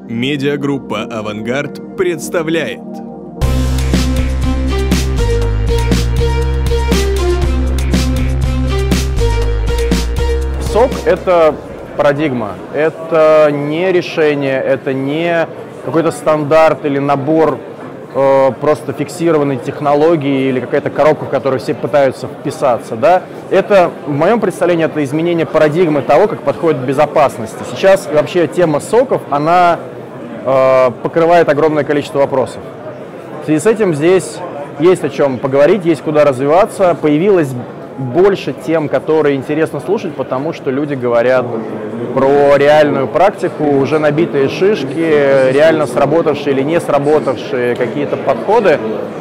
Медиагруппа «Авангард» представляет. СОК – это парадигма, это не решение, это не какой-то стандарт или набор просто фиксированной технологии или какая-то коробка, в которую все пытаются вписаться. Да? Это, в моем представлении, это изменение парадигмы того, как подходит к безопасности. Сейчас вообще тема СОКов, она покрывает огромное количество вопросов. В связи с этим здесь есть о чем поговорить, есть куда развиваться. Появилось больше тем, которые интересно слушать, потому что люди говорят про реальную практику, уже набитые шишки, реально сработавшие или не сработавшие какие-то подходы,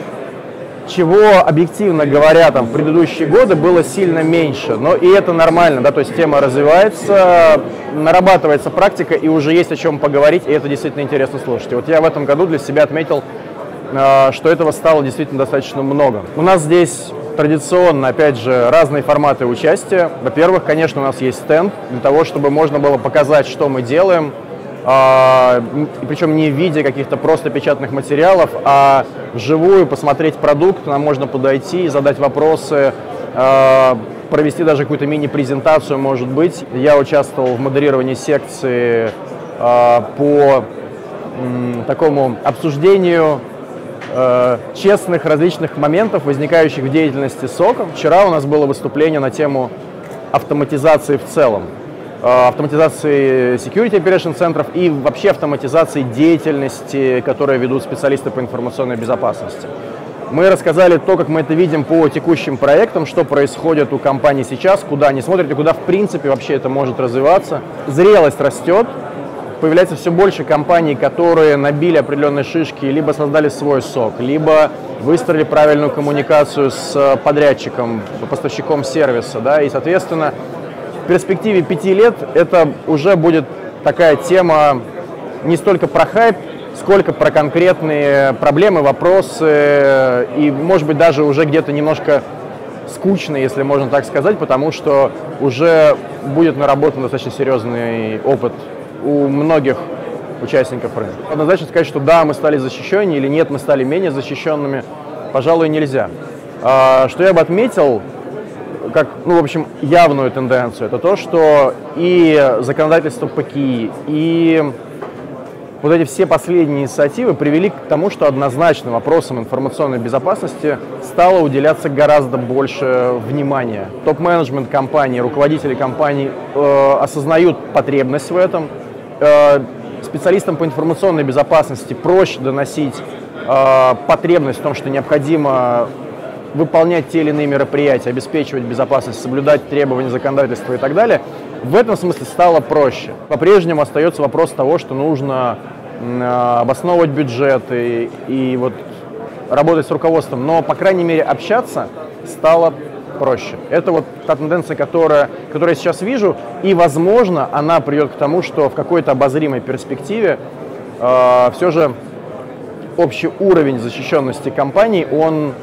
чего, объективно говоря, там, в предыдущие годы было сильно меньше. Но и это нормально, да, то есть тема развивается, нарабатывается практика, и уже есть о чем поговорить, и это действительно интересно слушать. И вот я в этом году для себя отметил, что этого стало действительно достаточно много. У нас здесь традиционно, опять же, разные форматы участия. Во-первых, конечно, у нас есть стенд для того, чтобы можно было показать, что мы делаем, причем не в виде каких-то просто печатных материалов, а вживую посмотреть продукт, нам можно подойти и задать вопросы, провести даже какую-то мини-презентацию, может быть. Я участвовал в модерировании секции по такому обсуждению честных различных моментов, возникающих в деятельности СОКа. Вчера у нас было выступление на тему автоматизации в целом, автоматизации security operation центров и вообще автоматизации деятельности, которые ведут специалисты по информационной безопасности. Мы рассказали то, как мы это видим по текущим проектам, что происходит у компаний сейчас, куда они смотрят и куда в принципе вообще это может развиваться. Зрелость растет. Появляется все больше компаний, которые набили определенные шишки, либо создали свой СОК, либо выстроили правильную коммуникацию с подрядчиком, поставщиком сервиса. Да? И, соответственно, в перспективе 5 лет это уже будет такая тема не столько про хайп, сколько про конкретные проблемы, вопросы и, может быть, даже уже где-то немножко скучно, если можно так сказать, потому что уже будет наработан достаточно серьезный опыт у многих участников рынка. Однозначно сказать, что да, мы стали защищеннее или нет, мы стали менее защищенными, пожалуй, нельзя. Что я бы отметил, как, в общем, явную тенденцию, это то, что и законодательство ПКИ, и вот эти все последние инициативы привели к тому, что однозначно вопросам информационной безопасности стало уделяться гораздо больше внимания. Топ-менеджмент компаний, руководители компаний осознают потребность в этом. Специалистам по информационной безопасности проще доносить потребность в том, что необходимо выполнять те или иные мероприятия, обеспечивать безопасность, соблюдать требования законодательства и так далее. В этом смысле стало проще. По-прежнему остается вопрос того, что нужно обосновывать бюджеты и вот работать с руководством, но, по крайней мере, общаться стало проще. Это вот та тенденция, которую я сейчас вижу, и, возможно, она приведет к тому, что в какой-то обозримой перспективе все же общий уровень защищенности компаний, он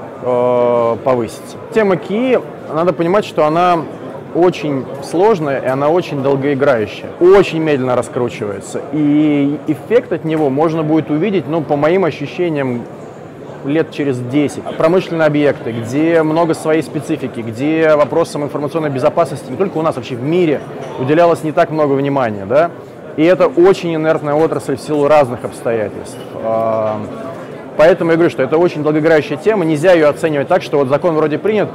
повысится. Тема КИ, надо понимать, что она очень сложная и она очень долгоиграющая, очень медленно раскручивается, и эффект от него можно будет увидеть, по моим ощущениям, лет через 10. Промышленные объекты, где много своей специфики, где вопросам информационной безопасности не только у нас, вообще в мире уделялось не так много внимания, да? И это очень инертная отрасль в силу разных обстоятельств. Поэтому я говорю, что это очень долгоиграющая тема, нельзя ее оценивать так, что вот закон вроде принят,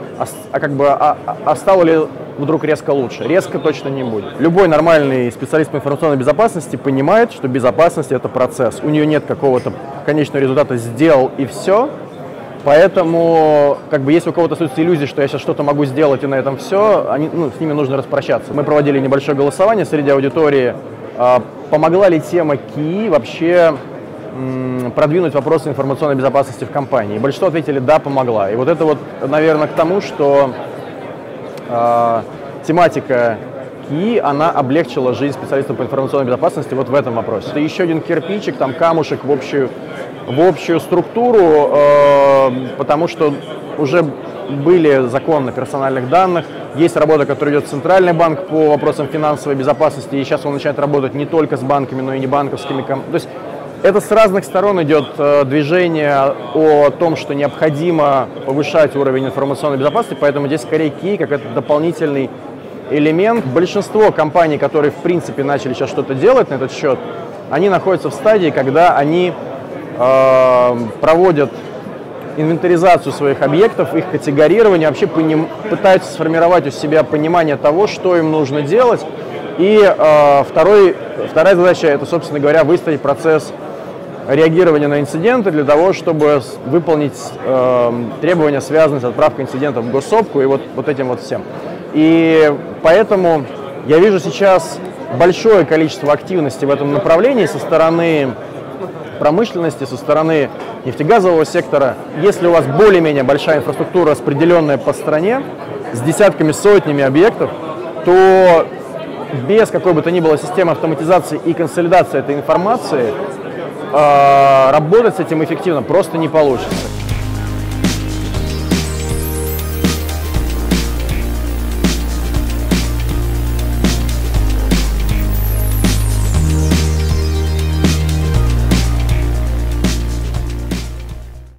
а стало ли вдруг резко лучше? Резко точно не будет. Любой нормальный специалист по информационной безопасности понимает, что безопасность – это процесс. У нее нет какого-то конечного результата «сделал» и все. Поэтому, если у кого-то остаются иллюзии, что я сейчас что-то могу сделать и на этом все, с ними нужно распрощаться. Мы проводили небольшое голосование среди аудитории. Помогла ли тема КИ вообще продвинуть вопросы информационной безопасности в компании? И большинство ответили «да, помогла». И вот это вот, наверное, к тому, что тематика КИ, она облегчила жизнь специалистов по информационной безопасности вот в этом вопросе. Это еще один кирпичик, камушек в общую структуру, потому что уже были законы персональных данных, есть работа, которая идет в Центральный банк по вопросам финансовой безопасности, и сейчас он начинает работать не только с банками, но и не банковскими. То есть это с разных сторон идет движение о том, что необходимо повышать уровень информационной безопасности, поэтому здесь скорее Key как это дополнительный элемент. Большинство компаний, которые в принципе начали сейчас что-то делать на этот счет, они находятся в стадии, когда они проводят инвентаризацию своих объектов, их категорирование, вообще пытаются сформировать у себя понимание того, что им нужно делать. И вторая задача – это, собственно говоря, выстроить процесс реагирования на инциденты для того, чтобы выполнить требования, связанные с отправкой инцидентов в госсопку и вот этим вот всем. И поэтому я вижу сейчас большое количество активности в этом направлении со стороны промышленности, со стороны нефтегазового сектора. Если у вас более-менее большая инфраструктура, распределенная по стране, с десятками, сотнями объектов, то без какой бы то ни было системы автоматизации и консолидации этой информации работать с этим эффективно просто не получится.